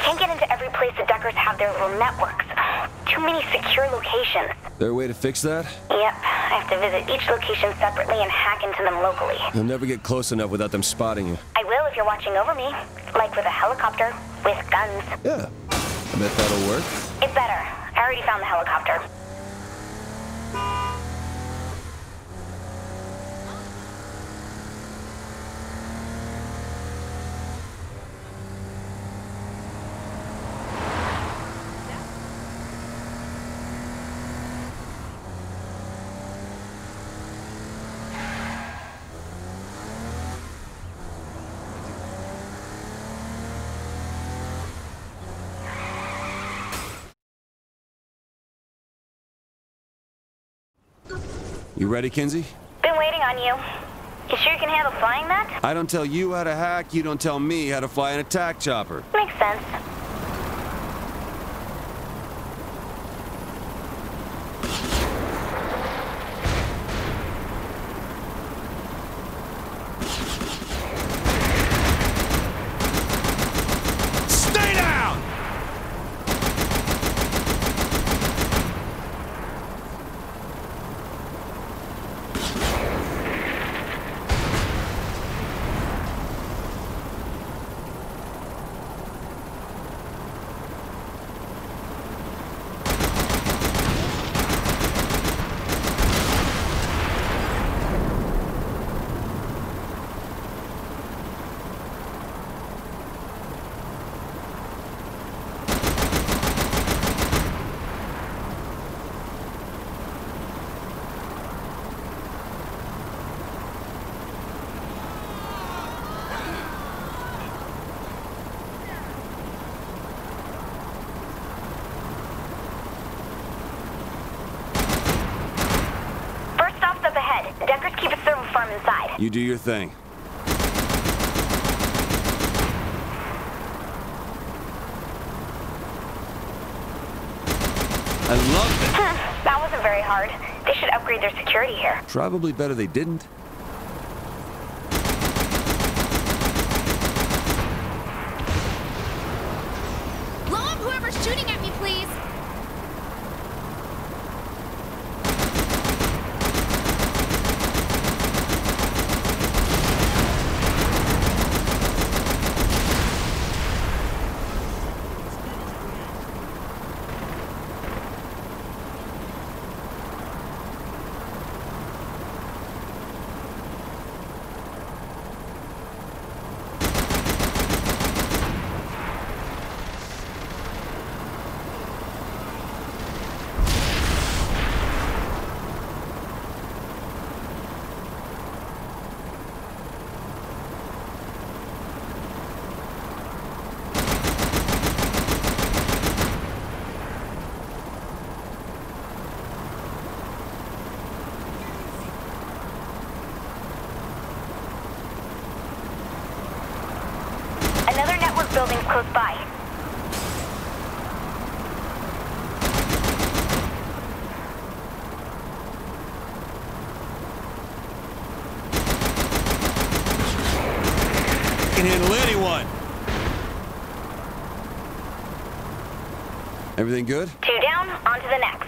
Can't get into every place the Deckers have their little networks. Too many secure locations. There a way to fix that? Yep. I have to visit each location separately and hack into them locally. You'll never get close enough without them spotting you. I will if you're watching over me. Like with a helicopter. With guns. Yeah. I bet that'll work. It better. I already found the helicopter. You ready, Kinzie? Been waiting on you. You sure you can handle flying that? I don't tell you how to hack, you don't tell me how to fly an attack chopper. Makes sense. Stay down! Deckers keep a server farm inside. You do your thing. I love it. That wasn't very hard. They should upgrade their security here. Probably better they didn't. Blow up whoever's shooting at me, please. Another network building's close by. Can handle anyone. Everything good? 2 down, on to the next.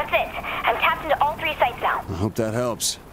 That's it. I'm tapped into all 3 sites now. I hope that helps.